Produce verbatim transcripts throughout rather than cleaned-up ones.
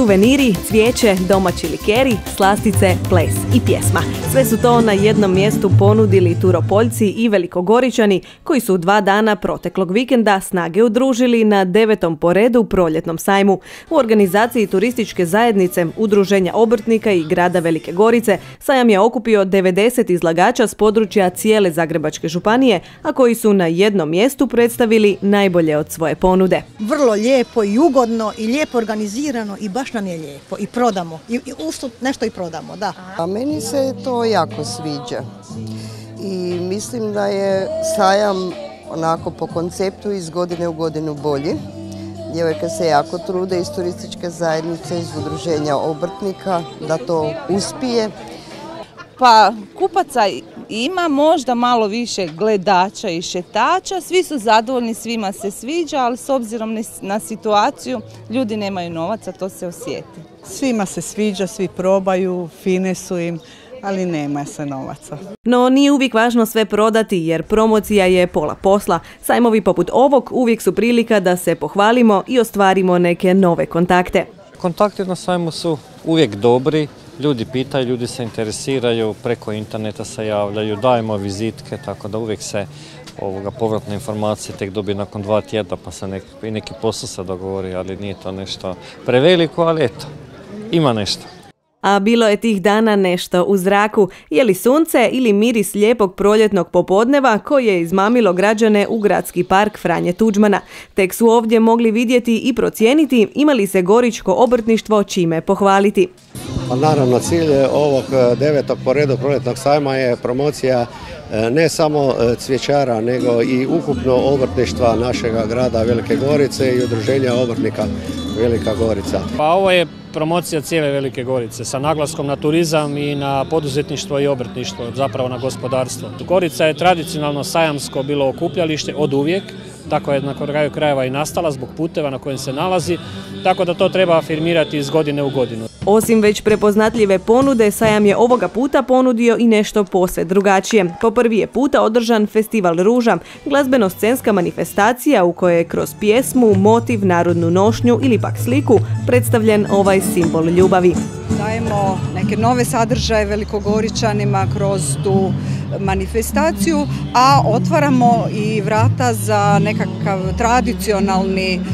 Suveniri, cvijeće, domaći likeri, slastice, ples i pjesma. Sve su to na jednom mjestu ponudili Turopoljci i Velikogoričani koji su dva dana proteklog vikenda snage udružili na devetom po redu proljetnom sajmu. U organizaciji turističke zajednice, Udruženja obrtnika i grada Velike Gorice sajam je okupio devedeset izlagača s područja cijele Zagrebačke županije, a koji su na jednom mjestu predstavili najbolje od svoje ponude. Vrlo lijepo i ugodno i lijepo organizirano i baš nam je lijepo i prodamo i, i usto nešto i prodamo, da. A meni se to jako sviđa i mislim da je sajam onako po konceptu iz godine u godinu bolji. Djevojke se jako trude iz turističke zajednice, iz udruženja obrtnika da to uspije. Pa kupaca ima, možda malo više gledača i šetača, svi su zadovoljni, svima se sviđa, ali s obzirom na situaciju ljudi nemaju novaca, to se osjeti. Svima se sviđa, svi probaju, fine su im, ali nema se novaca. No nije uvijek važno sve prodati jer promocija je pola posla. Sajmovi poput ovog uvijek su prilika da se pohvalimo i ostvarimo neke nove kontakte. Kontakti na sajmu su uvijek dobri. Ljudi pitaju, ljudi se interesiraju, preko interneta se javljaju, dajemo vizitke, tako da uvijek se ovoga, povratne informacije tek dobije nakon dva tjedna, pa se neki, neki posao se dogovori, ali nije to nešto preveliko, ali eto, ima nešto. A bilo je tih dana nešto u zraku, je li sunce ili miris lijepog proljetnog popodneva koje je izmamilo građane u gradski park Franje Tuđmana. Tek su ovdje mogli vidjeti i procijeniti ima li se goričko obrtništvo čime pohvaliti. Pa naravno, cilj ovog devetog po redu proljetnog sajma je promocija ne samo cvjećara, nego i ukupno obrtništva našega grada Velike Gorice i udruženja obrtnika Velika Gorica. Pa ovo je promocija cijele Velike Gorice sa naglaskom na turizam i na poduzetništvo i obrtništvo, zapravo na gospodarstvo. Gorica je tradicionalno sajamsko bilo okupljalište od uvijek, tako je na kraju krajeva i nastala zbog puteva na kojem se nalazi, tako da to treba afirmirati iz godine u godinu. Osim već prepoznatljive ponude, sajam je ovoga puta ponudio i nešto posve drugačije. Po prvi je puta održan Festival Ruža, glazbeno-scenska manifestacija u kojoj je kroz pjesmu, motiv, narodnu nošnju ili pak sliku predstavljen ovaj simbol ljubavi. Dajemo neke nove sadržaje Velikogoričanima kroz tu manifestaciju, a otvaramo i vrata za nekakav tradicionalni e,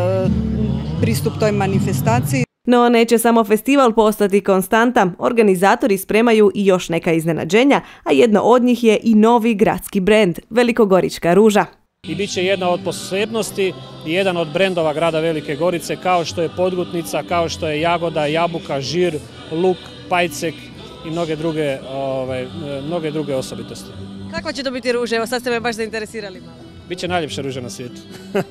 pristup toj manifestaciji. No neće samo festival postati konstanta, organizatori spremaju i još neka iznenađenja, a jedno od njih je i novi gradski brend, Velikogorička ruža. I bit će jedna od posebnosti i jedan od brendova grada Velike Gorice, kao što je podgutnica, kao što je jagoda, jabuka, žir, luk, pajcek i mnoge druge, ove, mnoge druge osobitosti. Kakva će to biti ruža? Evo sad ste me baš zainteresirali malo. Biće najljepša ruža na svijetu.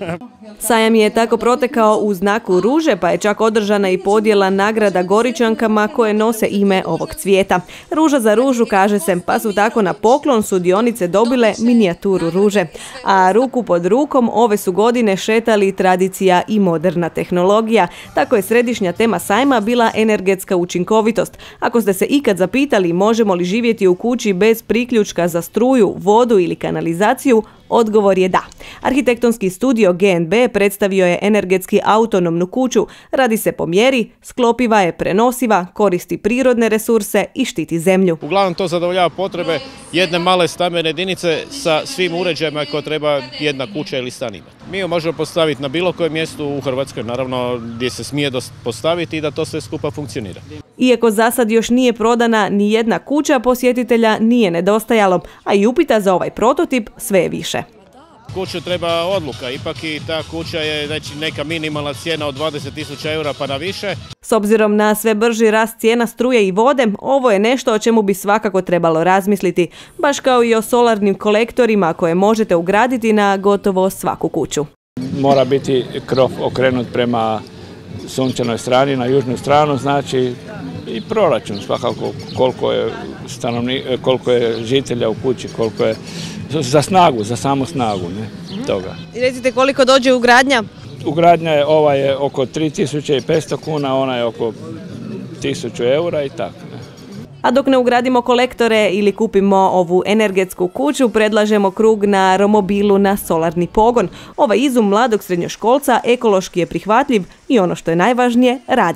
Sajam je tako protekao u znaku ruže, pa je čak održana i podjela nagrada Goričankama koje nose ime ovog cvijeta. Ruža za ružu kaže se, pa su tako na poklon sudionice dobile minijaturu ruže. A ruku pod rukom ove su godine šetali tradicija i moderna tehnologija. Tako je središnja tema sajma bila energetska učinkovitost. Ako ste se ikad zapitali možemo li živjeti u kući bez priključka za struju, vodu ili kanalizaciju, odgovor je da. Arhitektonski studio G N B predstavio je energetski autonomnu kuću, radi se po mjeri, sklopiva je, prenosiva, koristi prirodne resurse i štiti zemlju. Uglavnom to zadovoljava potrebe jedne male stambene jedinice sa svim uređajima koje treba jedna kuća ili stan imati. Mi ju možemo postaviti na bilo kojem mjestu u Hrvatskoj, naravno gdje se smije postaviti i da to sve skupa funkcionira. Iako za sad još nije prodana ni jedna kuća, posjetitelja nije nedostajalo, a i upita za ovaj prototip sve je više. Kuću treba odluka, ipak i ta kuća je znači, neka minimalna cijena od dvadeset tisuća eura pa na više. S obzirom na sve brži rast cijena struje i vode, ovo je nešto o čemu bi svakako trebalo razmisliti, baš kao i o solarnim kolektorima koje možete ugraditi na gotovo svaku kuću. Mora biti krov okrenut prema sunčanoj strani, na južnu stranu, znači i proračun svakako koliko je, stanovni, koliko je žitelja u kući, koliko je za snagu, za samu snagu ne, toga. I recite koliko dođe ugradnja? Ugradnja je, ova je oko tri tisuće petsto kuna, ona je oko tisuću eura i tako. Ne. A dok ne ugradimo kolektore ili kupimo ovu energetsku kuću, predlažemo krug na romobilu na solarni pogon. Ovaj izum mladog srednjoškolca ekološki je prihvatljiv i ono što je najvažnije, radi.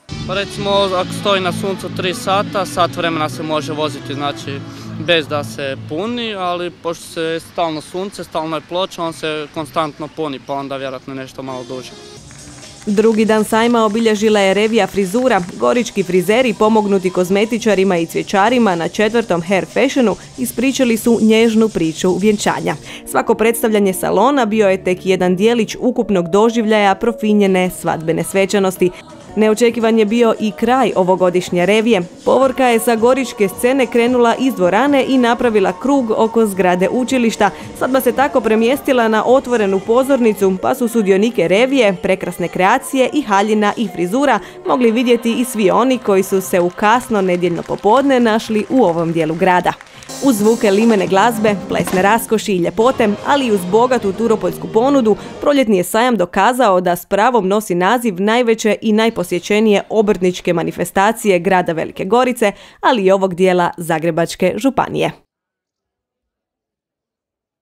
Pa recimo ako stoji na suncu tri sata, sat vremena se može voziti, znači bez da se puni, ali pošto se stalno sunce, stalno je ploča, on se konstantno puni, pa onda vjerojatno nešto malo duže. Drugi dan sajma obilježila je revija frizura. Gorički frizeri pomognuti kozmetičarima i cvjećarima na četvrtom hair fashionu ispričali su nježnu priču vjenčanja. Svako predstavljanje salona bio je tek jedan dijelić ukupnog doživljaja profinjene svadbene svečanosti. Neočekivan je bio i kraj ovogodišnje revije. Povorka je sa goričke scene krenula iz dvorane i napravila krug oko zgrade učilišta. Svadba se tako premjestila na otvorenu pozornicu, pa su sudionike revije, prekrasne kreacije i haljina i frizura mogli vidjeti i svi oni koji su se u kasno nedjeljno popodne našli u ovom dijelu grada. Uz zvuke limene glazbe, plesne raskoši i ljepote, ali i uz bogatu turopoljsku ponudu, proljetni je sajam dokazao da s pravom nosi naziv najveće i najposjećenije obrtničke manifestacije grada Velike Gorice, ali i ovog dijela Zagrebačke županije.